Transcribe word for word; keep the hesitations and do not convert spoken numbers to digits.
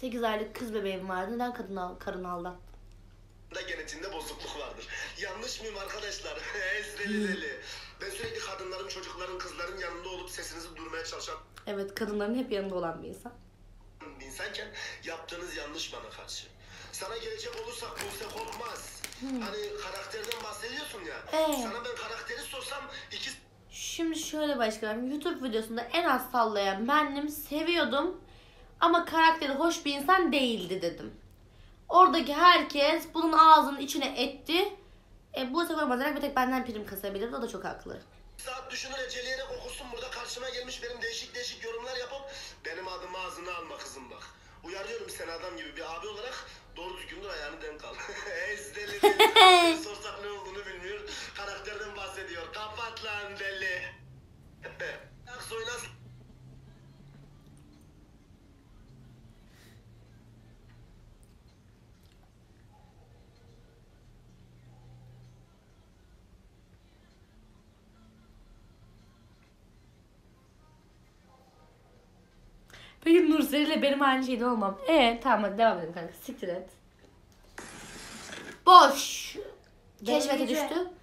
sekiz aylık kız bebeğim vardı. Neden kadın al, karın aldattın? Da genetiğinde bozukluk vardır. Yanlış mıyım arkadaşlar? Deli deli. Ben sürekli kadınların, çocukların, kızların yanında olup sesinizi duyurmaya çalışan Evet, kadınların hep yanında olan bir insan. bir insanken yaptığınız yanlış bana karşı. Sana gelecek olursak Buse Korkmaz. Hmm. Hani karakterden bahsediyorsun ya. Ee? Sana ben karakteri sorsam iki... Şimdi şöyle başkanım, YouTube videosunda en az sallayan bendim, seviyordum ama karakteri hoş bir insan değildi dedim. Oradaki herkes bunun ağzının içine etti. E, bu sefer bazarak bir tek benden prim kasabilirdi, o da çok haklı. Saat düşünür eceleyerek okusun, burada karşıma gelmiş benim değişik değişik yorumlar yapıp benim adımı ağzına alma kızım bak. Uyarıyorum seni adam gibi bir abi olarak, doğru düzgün dur, ayağını denk al. Ezdeli deli. Sorsak ne olduğunu bilmiyor. Karakterden bahsediyor. Kapat lan deli. Aksoy nasıl? Peki Nursel ile benim aynı şeyde olmam. E tamam hadi devam edelim kanka. Siktir et. Boş. Keşfete düştü.